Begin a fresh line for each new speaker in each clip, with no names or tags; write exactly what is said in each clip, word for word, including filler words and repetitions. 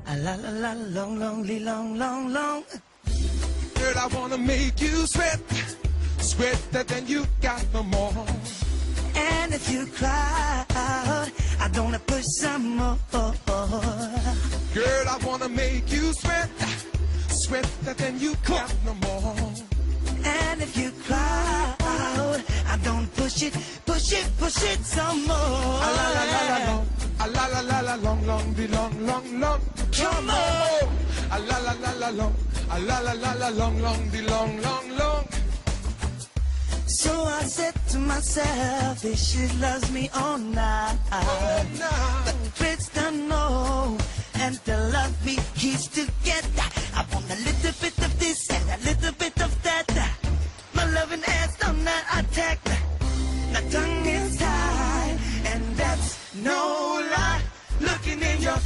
Alalalalalong, long, long, long, long.
Girl, I wanna make you sweat, sweat that then you got no more.
And if you cry out, I'm gonna push some more.
Girl, I wanna make you sweat, sweat that then you got no more.
And if you cry out, I'm gonna push it, push it, push it some more.
A la la la la long, a la la la la long, long, be long, long, long. Come on. A la la la la long, a la la la la long, long, be long, long, long.
So I said to myself, if she loves me all night,
Oh, nah.
but the tricks don't know, and the love we keeps together. I want a little bit of this and a little bit of that. My loving hands don't not attack. My tongue is tied, and that's no lie. Looking in your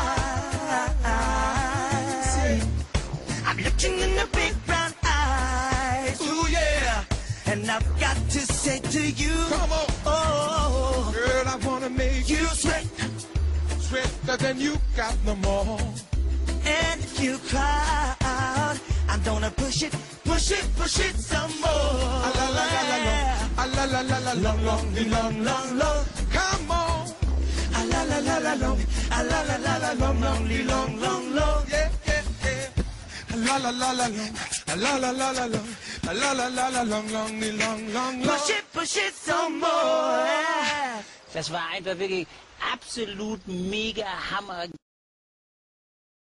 eyes, I'm looking in the big brown eyes.
Ooh, yeah.
And I've got to say to you,
Come on.
oh,
Girl, I wanna make you sweat, sweat that then you got no more.
and if you cry out, I'm gonna push it, push it, push it some more.
A la la la la long, a la la la la long, long, be long, long, long. Come on.
A la la la la long, a la la la la long, long, be long, long, long.
Yeah, yeah, yeah. A la la la la long, a la la la la long, a la la la la long, long, be long, long, long.
Push it, push it some more.
Das war einfach wirklich absolut mega Hammer.